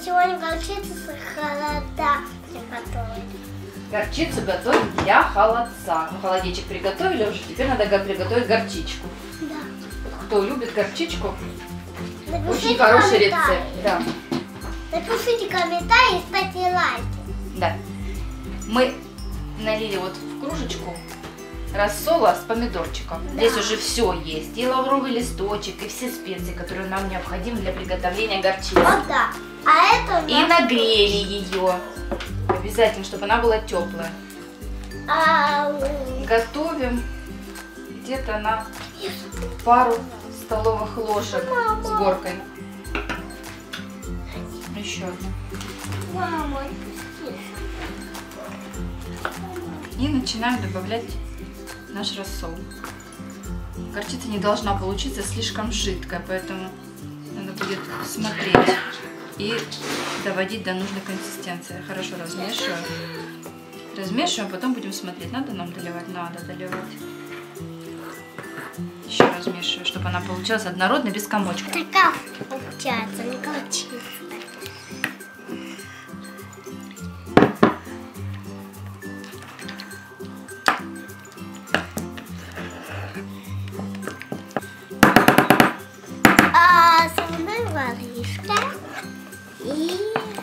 сегодня горчицу с холода приготовили. Горчицу готовим для холодца. Ну, холодечек приготовили уже, теперь надо приготовить горчичку. Да. Вот кто любит горчичку, Напишите очень хороший комментарии. рецепт. Да. Напишите комментарии и ставьте лайки. Да. Мы налили вот в кружечку рассола с помидорчиком. Да. Здесь уже все есть. И лавровый листочек, и все специи, которые нам необходимы для приготовления горчицы. Вот да. А это у И нас... нагрели ее. Обязательно, чтобы она была теплая. Готовим где-то на пару столовых ложек с горкой. Еще одну. Мама. И начинаем добавлять наш рассол. Горчица не должна получиться слишком жидкая, поэтому надо будет смотреть и доводить до нужной консистенции. Хорошо размешиваем. Размешиваем, потом будем смотреть, надо нам доливать? Надо доливать. Еще размешиваю, чтобы она получилась однородной, без комочков. Такая получается, не горчица. Со мной воришка и...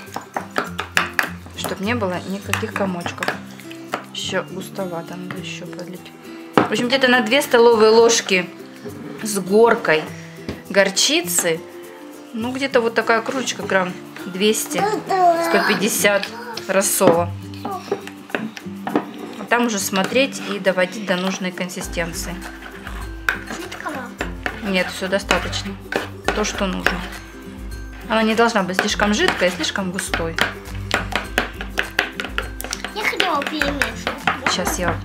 Чтобы не было никаких комочков. Еще густовато, надо еще подлить. В общем, где-то на 2 столовые ложки с горкой горчицы. Ну, где-то вот такая кружечка, грамм 200-150 рассола. А там уже смотреть и доводить до нужной консистенции. Жидкого? Нет, все достаточно. То, что нужно. Она не должна быть слишком жидкой, а слишком густой. Я хотела перемешивать. Сейчас я...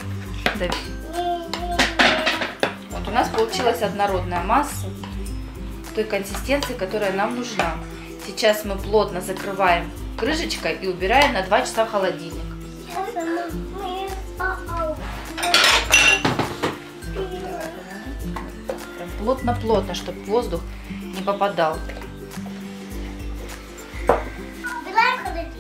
Вот у нас получилась однородная масса той консистенции, которая нам нужна. Сейчас мы плотно закрываем крышечкой и убираем на 2 часа в холодильник. Плотно-плотно, чтобы воздух не попадал. Убираем холодильник.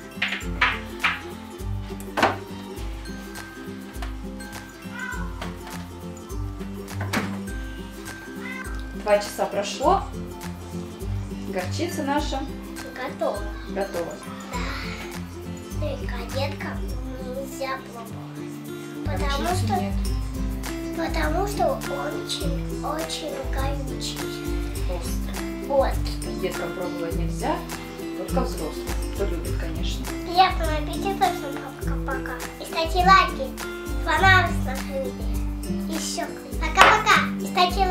2 часа прошло. Горчица наша Готово. готова. Только деткам нельзя пробовать. Потому что он очень горючий. Острый. Деткам пробовать нельзя, только взрослым. Кто любит, конечно. Приятного аппетита всем, пока-пока. И ставьте лайки. Понравилось наше видео. Еще. Пока-пока. И ставьте лайки.